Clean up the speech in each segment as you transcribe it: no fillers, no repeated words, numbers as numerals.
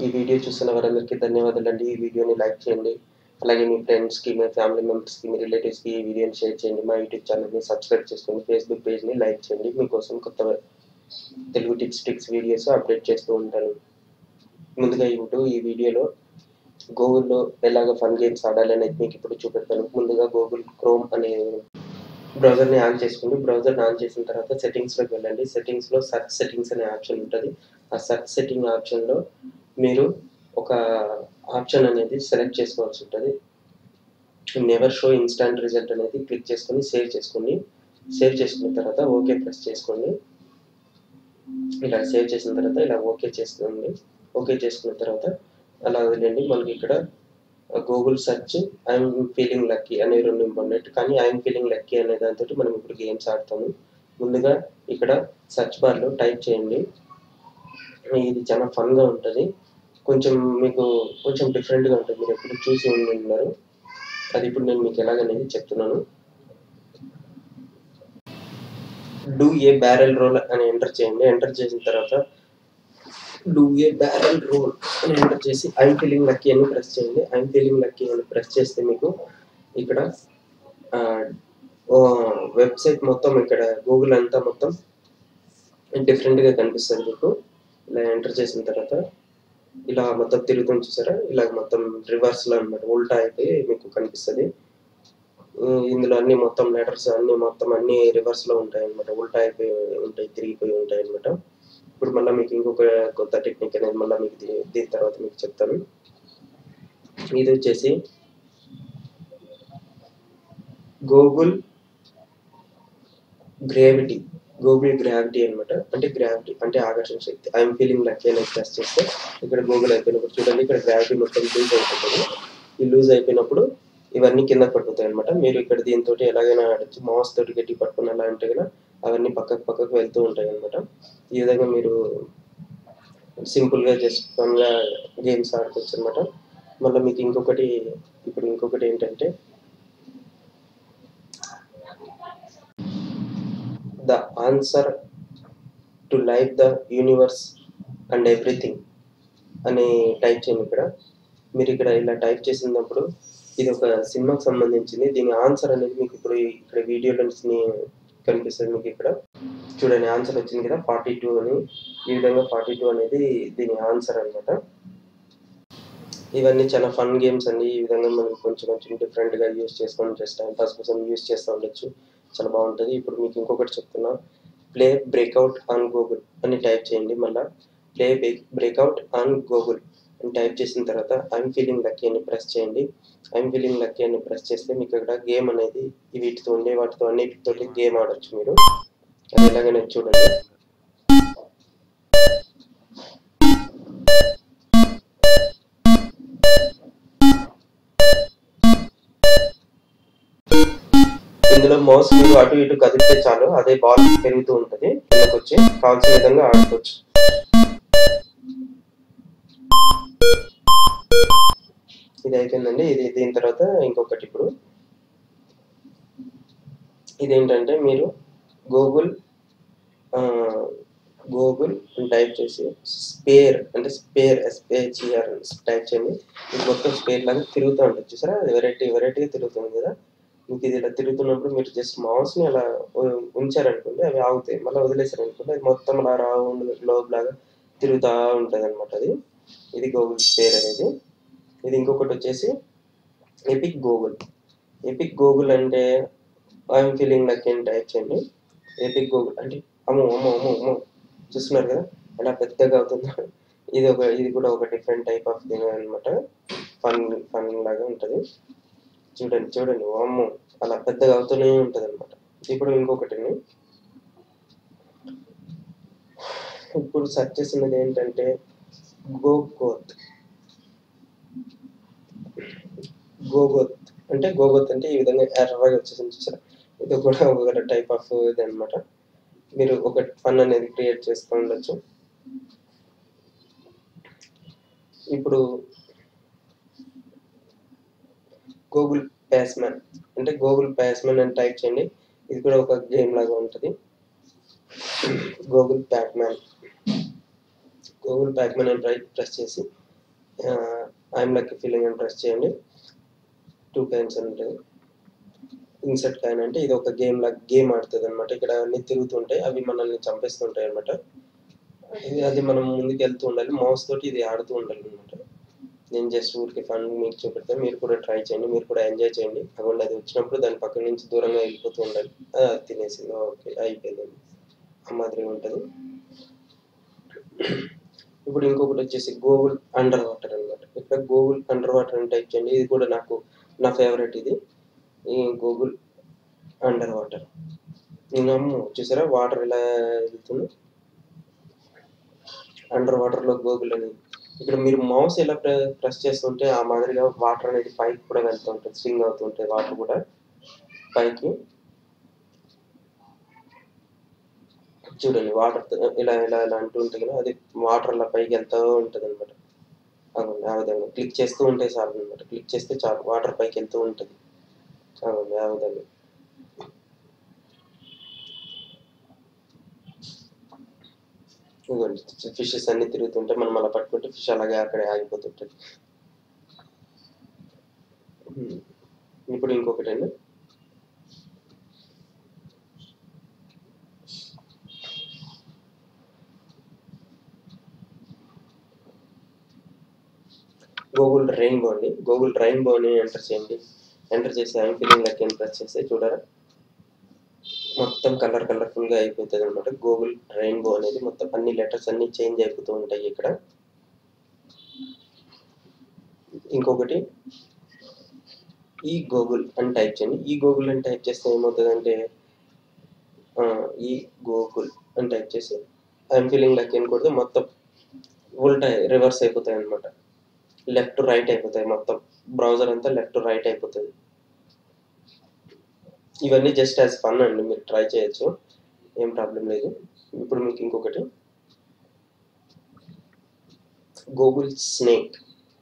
Video చూస్తున్న వారందరికీ ధన్యవాదాలండి. ఈ వీడియోని లైక్ చేయండి. అలాగే మీ ఫ్రెండ్స్‌కి, మీ ఫ్యామిలీ మెంబర్స్‌కి, మీ రిలేటివ్స్‌కి ఈ వీడియోని షేర్ చేయండి. మా యూట్యూబ్ ఛానల్‌ని సబ్స్క్రైబ్ చేసుకోండి. ఫేస్‌బుక్ పేజ్‌ని లైక్ చేయండి. మీకోసం కొత్త తెలుగు టిప్స్ వీడియోస్ అప్డేట్ చేస్తూ ఉంటాను. ముందుగా ఈ వీడియోలో గూగుల్‌లో ఎలాగ ఫన్ గేమ్స్ ఆడాలనేది మీకు ఇప్పుడు చూపెడతాను. ముందుగా గూగుల్ క్రోమ్ అనే బ్రౌజర్‌ని ఆన్ చేసుకోండి. బ్రౌజర్‌ని ఆన్ చేసిన తర్వాత సెట్టింగ్స్‌లోకి వెళ్ళండి. సెట్టింగ్స్‌లో సెర్చ్ సెట్టింగ్స్ అనే ఆప్షన్ ఉంటది. ఆ సెర్చ్ సెట్టింగ్ ఆప్షన్‌లో మీరు ఒక ఆప్షన్ అనేది సెలెక్ట్ చేసుకోవాల్సి ఉంటది. నెవర్ షో ఇన్‌స్టాంట్ రిజల్ట్ అనేది క్లిక్ చేసుకొని సేవ్ చేసుకోండి. సేవ్ చేసుకున్న తర్వాత ఓకే ప్రెస్ చేసుకోండి. ఇలా సేవ్ చేసిన తర్వాత ఇలా ఓకే చేసుకోండి. ఓకే చేసుకున్న తర్వాత అలా వదిలేయండి. మనకి ఇక్కడ Google search I'm feeling lucky అనే 2 ఇంపార్టెంట్. కానీ ఐఎమ్ ఫీలింగ్ లక్కీ అనే దాంతోటి మనం ఇప్పుడు గేమ్స్ ఆడతాము. ముందుగా ఇక్కడ సెర్చ్ బార్‌లో టైప్ చేయండి. ఇది చాలా ఫన్‌గా ఉంటది. మీకు కొంచెం డిఫరెంట్‌గా ఉంటుంది. మీరెప్పుడు చూసి ఉండుండరు. అది ఇప్పుడు నేను మీకు ఎలాగనేది చెప్తున్నాను. డూ ఏ బ్యారెల్ రోల్ అని ఎంటర్ చేయండి. ఎంటర్ చేసిన తర్వాత డూ ఏ బ్యారెల్ రోల్ అని ఎంటర్ చేసి ఐఎమ్ ఫీలింగ్ లక్కీ అని ప్రెస్ చేయండి. ఐఎమ్ ఫీలింగ్ లక్కీ అని ప్రెస్ చేస్తే మీకు ఇక్కడ వెబ్‌సైట్ మొత్తం ఇక్కడ గూగుల్ అంతా మొత్తం డిఫరెంట్‌గా కనిపిస్తది మీకు. ఇలా ఎంటర్ చేసిన తర్వాత ఇలా మొత్తం తిరుగుతుంది చూసారా? ఇలా మొత్తం రివర్స్‌లో అన్నమాట. ఉల్టా అయిపోయి మీకు కనిపిస్తది. ఇందులో అన్ని మొత్తం లెటర్స్ అన్ని రివర్స్‌లో ఉంటాయన్నమాట. ఉల్టా అయిపోయి ఉంటాయి. తిరిగిపోయి ఉంటాయన్నమాట. ఇప్పుడు మళ్ళా మీకు ఇంకొక కొత్త టెక్నిక్ అనేది మళ్ళా మీకు దీని తర్వాత మీకు చెప్తాను. ఇది వచ్చేసి గూగుల్ గ్రావిటీ. గూగుల్ గ్రావిటీ అన్నమాట. గ్రావిటీ అంటే ఆకర్షణ శక్తి. ఐఎమ్ ఫీలింగ్ లక్కీ అని ప్రెస్ చేస్తే ఇక్కడ గూగుల్ అయిపోయినప్పుడు చూడండి ఇక్కడ గ్రావిటీ మొత్తం లూజ్ అయిపోతది. ఈ లూజ్ అయిపోయినప్పుడు ఇవన్నీ కిందకి పడిపోతాయన్నమాట. మీరు ఇక్కడ దీనితోటి ఎలాగైనా ఆడొచ్చు. మౌస్ తోటి గట్టిగా పట్టుకొని అలా అంటే గన అవన్నీ పక్కకు వెళ్తూ ఉంటాయన్నమాట. ఈ విధంగా మీరు సింపుల్‌గా జస్ట్ ఫన్‌గా గేమ్స్ ఆడుకోవచ్చన్నమాట. మళ్ళా మీకు ఇంకొకటి ఏంటంటే the answer to life, the universe and everything అని టైప్ చేయండి ఇక్కడ. మీరు ఇక్కడ ఇలా టైప్ చేసినప్పుడు ఇది ఒక సినిమాకి సంబంధించింది. దీని ఆన్సర్ అనేది మీకు ఇప్పుడు ఇక్కడ వీడియోలోని కనిపిస్తది మీకు ఇక్కడ. చూడండి ఆన్సర్ వచ్చింది కదా 42 అని. ఈ విధంగా 42 అనేది దీని ఆన్సర్ అన్నమాట. ఇవన్నీ చాలా ఫన్ గేమ్స్ అండి. ఈ విధంగా మనం కొంచెం డిఫరెంట్‌గా యూజ్ చేసుకొని జస్ట్ టైమ్ పాస్ కోసం యూజ్ చేస్తా ఉండొచ్చు. చాలా బావుంటది. ఇప్పుడు మీకు ఇంకొకటి చెప్తున్నా. ప్లే బ్రేక్‌ఔట్ ఆన్ గూగుల్ అని టైప్ చేయండి మళ్ళా. ప్లే బ్రేక్‌ఔట్ ఆన్ గూగుల్ అని టైప్ చేసిన తర్వాత ఐయామ్ ఫీలింగ్ లక్కీ అని ప్రెస్ చేయండి. ఐయామ్ ఫీలింగ్ లక్కీ అని ప్రెస్ చేస్తే మీకు ఇక్కడ గేమ్ అనేది వాటితో అన్నిటితోటి గేమ్ ఆడొచ్చు మీరు. అది ఎలాగనేది చూడండి. ఇందులో మౌస్ మీరు అటు ఇటు కదిపితే చాలు అదే బాల్ పెరుగుతూ ఉంటది. కిందకొచ్చి కావాల్సిన విధంగా ఆడుకోవచ్చు. ఇది అయిపోయిందండి. దీని తర్వాత ఇంకొకటి ఇప్పుడు ఇదేంటంటే మీరు గూగుల్ అని టైప్ చేసి స్పేర్ ఎస్‌పిహెచ్‌ఈఆర్ టైప్ చేయండి. ఇది మొత్తం స్పేర్ లాగా తిరుగుతూ ఉంటది చూసారా? వెరైటీగా తిరుగుతుంది కదా! మీకు ఇది ఇలా తిరుగుతున్నప్పుడు మీరు జస్ట్ మౌస్‌ని అలా ఉంచారనుకోండి అవి ఆగుతాయి. మళ్ళా వదిలేసారనుకోండి అది మొత్తం అలా రౌండ్ గ్లోబ్ లాగా తిరుగుతా ఉంటదన్నమాట అది. ఇది గూగుల్ స్పేర్ అనేది. ఇది ఇంకొకటొచ్చేసి ఎపిక్ గూగుల్ అంటే ఐయామ్ ఫీలింగ్ లక్కీ అని టైప్ చేయండి. ఎపిక్ గూగుల్ అంటే అమ్మో! చూస్తున్నారు కదా! ఎలా పెద్దగా అవుతుందో. ఇది కూడా ఒక డిఫరెంట్ టైప్ ఆఫ్ థింగ్ అన్నమాట. ఫన్ లాగా ఉంటది. చూడండి. వామ్మో! అలా పెద్దగా అవుతూనే ఉంటదన్నమాట. ఇప్పుడు ఇంకొకటిని ఇప్పుడు సెర్చ్ చేసినది ఏంటంటే గోగోత్. గోగోత్ అంటే ఈ విధంగా ఎర్రగా వచ్చేసింది చూసారా? ఇది కూడా ఒక టైప్ ఆఫ్ ఇదన్నమాట. మీరు ఒక ఫన్ అనేది క్రియేట్ చేస్తూ ఉండొచ్చు. ఇప్పుడు గూగుల్ ప్యాస్‌మ్యాన్ అని టైప్ చేయండి. ఇది కూడా ఒక గేమ్ లాగా ఉంటది. గూగుల్ ప్యాక్‌మ్యాన్ అని ప్రెస్ చేసి ఐఎమ్ లక్కీ ఫీలింగ్ అని ప్రెస్ చేయండి. 2 కాయిన్స్ ఉంటుంది. ఇన్సర్ట్ కాయిన్ అంటే ఇది ఒక గేమ్ ఆడుతుంది అనమాట. ఇక్కడ అన్ని తిరుగుతుంటాయి, అవి మనల్ని చంపేస్తుంటాయి అనమాట. అది మనం ముందుకు వెళ్తూ ఉండాలి, మౌస్ తోటి ఇది ఆడుతూ ఉండాలి అనమాట. నేను జస్ట్ ఊరికి ఫన్ మీకు చూపెడతాను, మీరు కూడా ట్రై చేయండి, మీరు కూడా ఎంజాయ్ చేయండి. అక్కడ అది వచ్చినప్పుడు దాని పక్క నుంచి దూరంగా వెళ్ళిపోతూ ఉండాలి. తినేసింది, ఓకే అయిపోయిందండి. ఆ మాదిరిగా ఉంటుంది. ఇప్పుడు ఇంకొకటి వచ్చేసి గూగుల్ అండర్ వాటర్ అనమాట. ఇక్కడ గూగుల్ అండర్ వాటర్ అని టైప్ చేయండి. ఇది కూడా నా ఫేవరెట్ ఇది, ఈ గూగుల్ అండర్ వాటర్. నేను చూసారా వాటర్ ఎలా వెళ్తుంది, అండర్ వాటర్లో గూగుల్ అని. ఇక్కడ మీరు మౌస్ ఎలా ప్రెస్ చేస్తుంటే ఆ మాదిరిగా వాటర్ అనేది పైకి కూడా వెళ్తూ ఉంటుంది, స్వింగ్ అవుతూ ఉంటుంది వాటర్ కూడా పైకి. చూడండి వాటర్ ఇలా ఇలా ఇలా అంటూ ఉంటుంది కదా, అది వాటర్ అలా పైకి వెళ్తూ ఉంటుంది అనమాట. అవునండి, ఆ విధంగా క్లిక్ చేస్తూ ఉంటే చాలు అనమాట. క్లిక్ చేస్తే చాలు, వాటర్ పైకి వెళ్తూ ఉంటుంది. అవునండి, ఆ విధంగా. ఇదిగోండి ఫిషెస్ అన్ని తిరుగుతుంటే మనం అలా పట్టుకుంటే ఫిష్ అలాగే అక్కడే ఆగిపోతుంటుంది. ఇప్పుడు ఇంకొకటి అండి, గూగుల్ రెయిన్బో అండి. గూగుల్ రెయిన్బోని ఎంటర్ చేయండి. ఎంటర్ చేసి ఐఎమ్ ఫీలింగ్ లక్కీ అని ప్రెస్ చేస్తే చూడరా మొత్తం కలర్ఫుల్గా అయిపోతుంది అనమాట. గూగుల్ రెయిన్బో అనేది మొత్తం అన్ని లెటర్స్ అన్ని చేంజ్ అయిపోతూ ఉంటాయి ఇక్కడ. ఇంకొకటి ఈ గూగుల్ అని టైప్ చేయండి. ఈ గూగుల్ అని టైప్ చేస్తే ఏమవుతుందంటే ఈ గూగుల్ అని టైప్ చేసి ఐఎమ్ ఫీలింగ్ లక్కీ అని కొడితే మొత్తం ఉల్టా రివర్స్ అయిపోతాయి అనమాట. లెఫ్ట్ టు రైట్ అయిపోతాయి, మొత్తం బ్రౌజర్ అంతా లెఫ్ట్ టు రైట్ అయిపోతుంది. ఇవన్నీ జస్ట్ యాజ్ ఫన్ అండి, మీరు ట్రై చేయొచ్చు, ఏం ప్రాబ్లం లేదు. ఇప్పుడు మీకు ఇంకొకటి గూగుల్ స్నేక్.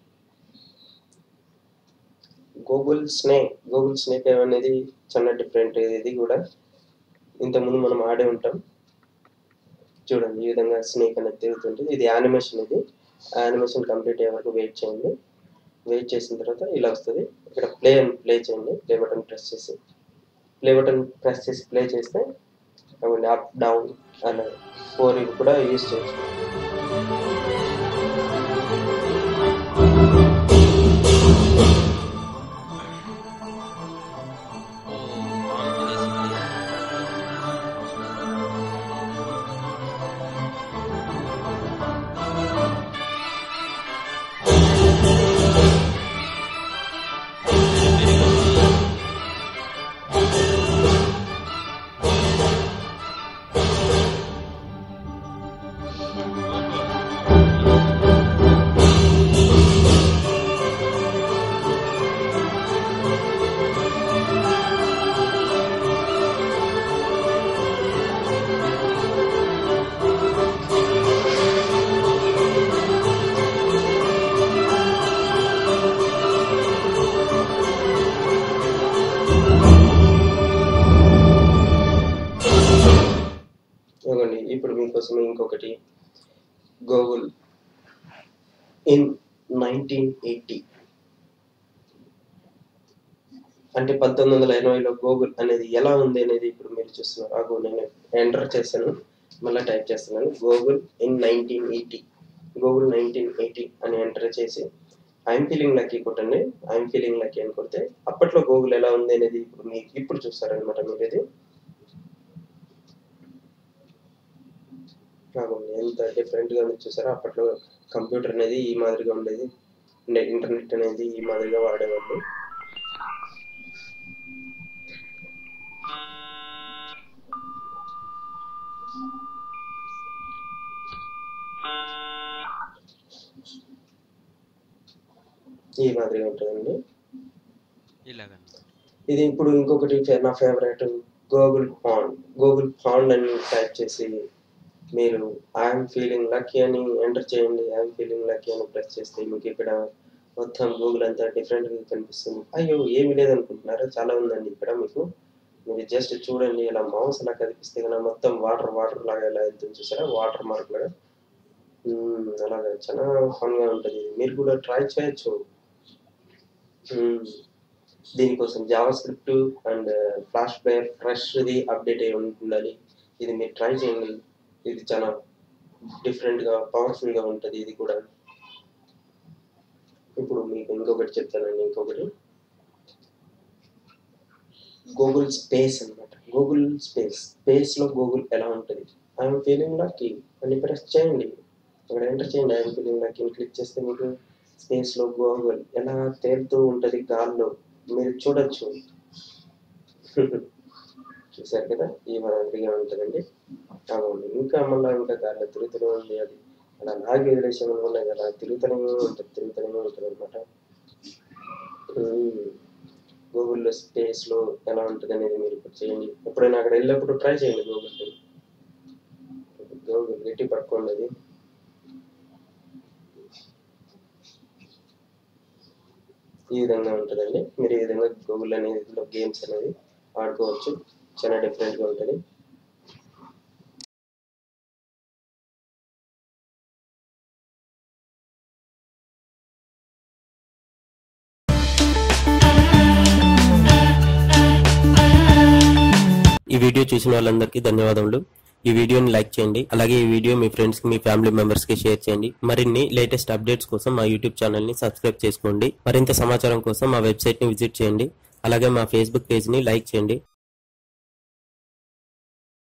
గూగుల్ స్నేక్ అనేది చాలా డిఫరెంట్. ఇది కూడా ఇంతకుముందు మనం ఆడే ఉంటాం. చూడండి ఈ విధంగా స్నేక్ అనేది తిరుగుతుంటుంది. ఇది యానిమేషన్. ఇది యానిమేషన్ కంప్లీట్ అయ్యే వరకు వెయిట్ చేయండి. వెయిట్ చేసిన తర్వాత ఇలా వస్తుంది. ఇక్కడ ప్లే చేయండి. ప్లే బటన్ ప్రెస్ చేసి ప్లే చేస్తే అప్ డౌన్ అలా 4 ఇవి కూడా యూజ్ చేయొచ్చు. ఇప్పుడు మీకోసం ఇంకొకటి గూగుల్ ఇన్ 1980 అంటే 1980లో గూగుల్ అనేది ఎలా ఉంది అనేది ఇప్పుడు మీరు చూస్తున్నారు. నేను ఎంటర్ చేశాను, మళ్ళీ టైప్ చేస్తున్నాను గూగుల్ ఇన్ 1980. గూగుల్ 1980 అని ఎంటర్ చేసి ఐఎమ్ ఫీలింగ్ లక్కీ కొట్టండి. ఐఎమ్ ఫీలింగ్ లక్కీ అని కొడితే అప్పట్లో గూగుల్ ఎలా ఉంది అనేది ఇప్పుడు చూస్తారనమాట. మీరు ఇది ఎంత డిఫరెంట్గా ఉంది చూసారా. అప్పట్లో కంప్యూటర్ అనేది ఈ మాదిరిగా ఉండేది, ఇంటర్నెట్ అనేది ఈ మాదిరిగా వాడేవాళ్ళు. ఈ మాదిరిగా ఉంటుందండి. ఇది ఇప్పుడు ఇంకొకటి నా ఫేవరెట్ గూగుల్ పాండ్ అని టైప్ చేసి మీరు ఐఎమ్ ఫీలింగ్ లక్కీ అని ఎంటర్ చేయండి. ఐఎమ్ ఫీలింగ్ లక్కీ అని ప్రెస్ చేస్తే మీకు ఇక్కడ మొత్తం గూగుల్ అంతా డిఫరెంట్గా కనిపిస్తుంది. అయ్యో ఏమి లేదనుకుంటున్నారా, చాలా ఉందండి ఇక్కడ. మీరు జస్ట్ చూడండి, ఇలా మౌస్ అలా కనిపిస్తే కన్నా మొత్తం వాటర్ లాగా ఎలా వెళ్తుంది చూసారా, వాటర్ మార్క్ లాగా అలాగే చాలా ఫన్గా ఉంటుంది. మీరు కూడా ట్రై చేయొచ్చు. దీనికోసం జావా స్క్రిప్ట్ అండ్ ఫ్రెష్ది అప్డేట్ అయి ఉండాలి. ఇది మీరు ట్రై చేయండి. ఇది చాలా డిఫరెంట్గా పవర్ఫుల్గా ఉంటుంది ఇది కూడా. ఇప్పుడు మీకు ఇంకొకటి చెప్తానండి. ఇంకొకటి గూగుల్ స్పేస్ అనమాట. గూగుల్ స్పేస్లో గూగుల్ ఎలా ఉంటుంది? ఐఎమ్ ఫీలింగ్ లక్కీ అని ప్రెస్ చేయండి. అక్కడ ఎంటర్ చేయండి. ఐఎమ్ ఫీలింగ్ లక్కీ అని క్లిక్ చేస్తే మీకు స్పేస్లో గూగుల్ ఎలా తేలుతూ ఉంటుంది గాల్లో మీరు చూడొచ్చు. చూసారు కదా, ఈ మాదిరిగా ఉంటుందండి. అవును, ఇంకా మళ్ళీ ఇంకా గాల్లో తిరుగుతూనే ఉంది. అది అలా లాగి వదిలేసాము అనుకున్నాయి కదా, తిరుగుతూనే ఉంటుంది అనమాట. గూగుల్లో స్పేస్లో ఎలా ఉంటుంది అనేది మీరు ఇప్పుడు చేయండి. ఎప్పుడైనా అక్కడ వెళ్ళినప్పుడు ట్రై చేయండి. గూగుల్ గట్టి పట్టుకోండి. అది ఈ విధంగా ఉంటుందండి. మీరు ఈ విధంగా గూగుల్ అనేది గేమ్స్ అనేది ఆడుకోవచ్చు. చాలా డిఫరెంట్గా ఉంటుంది. ఈ వీడియో చూసిన వాళ్ళందరికీ ధన్యవాదములు. ఈ వీడియోని లైక్ చేయండి. అలాగే ఈ వీడియో మీ ఫ్రెండ్స్ కి, మీ ఫ్యామిలీ మెంబర్స్ కి షేర్ చేయండి. మరిన్ని లేటెస్ట్ అప్డేట్స్ కోసం మా యూట్యూబ్ ఛానల్ ని సబ్స్క్రైబ్ చేసుకోండి. మరింత సమాచారం కోసం మా వెబ్సైట్ ని విజిట్ చేయండి. అలాగే మా ఫేస్బుక్ పేజ్ ని లైక్ చేయండి.